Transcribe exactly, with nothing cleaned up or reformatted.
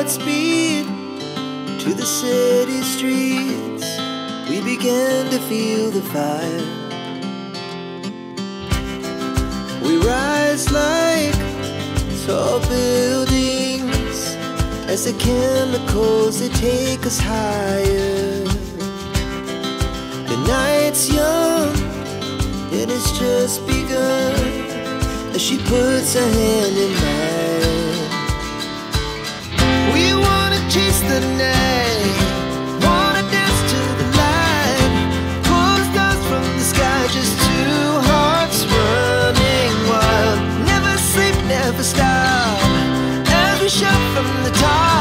hearts beat to the city streets. We began to feel the fire. We rise like tall buildings as the chemicals, they take us higher. The night's young, it has just begun, as she puts her hand in mine. We wanna chase the night, wanna dance to the light, pull stars from the sky, just two hearts running wild. Never sleep, never stop, as we shout from the top.